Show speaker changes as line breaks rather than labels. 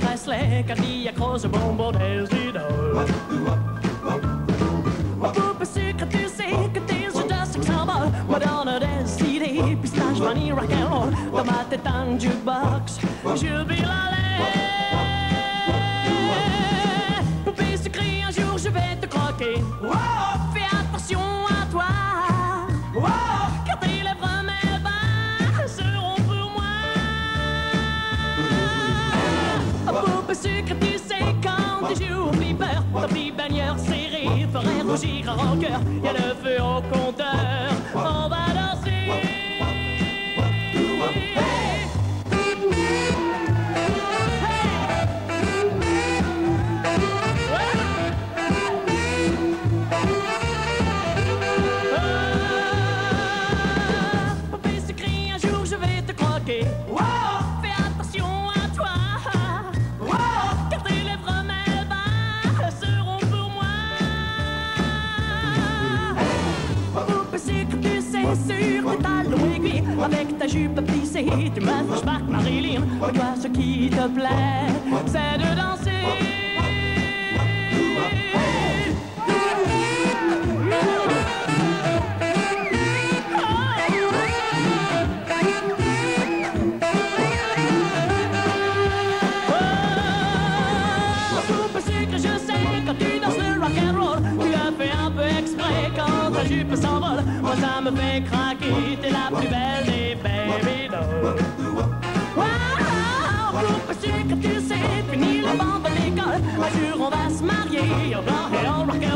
bracelet quand il accroche le bonbon des idoles. Poupée sucrée, tu sais que tes yeux de sexe s'envolent. Me donne des idées, pistache, vanille, rock'n'roll. Dans ma tête en jukebox, je vis la lait. Poupée sucrée, un jour je vais te croquer. Fais attention à toi. Car tes lèvres m'élevent seront pour moi. Poupée sucrée, tu sais quand tu joues au flipper, ta petite bannière serrée ferait rougir en cœur. Y'a le feu au compteur, on va danser. Poupée sucrée, un jour je vais te croquer. Fais attention à toi. Car tes lèvres m'élevent seront pour moi. Poupée sucrée, tu sais, sur tes talons aiguilles, avec ta jupe plissée, tu me fais Marc Marilyn. Mais toi, ce qui te plaît, c'est de danser. Poupée sucrée, je sais quand tu danses le rock'n'roll, tu le fais un peu exprès quand ta jupe s'envole. Moi ça me fait craquer, t'es la plus belle des baby dolls. Wow, Poupée sucrée, tu sais, fini les bancs de l'école, un jour on va se marier, au blanc et au rock'n'roll.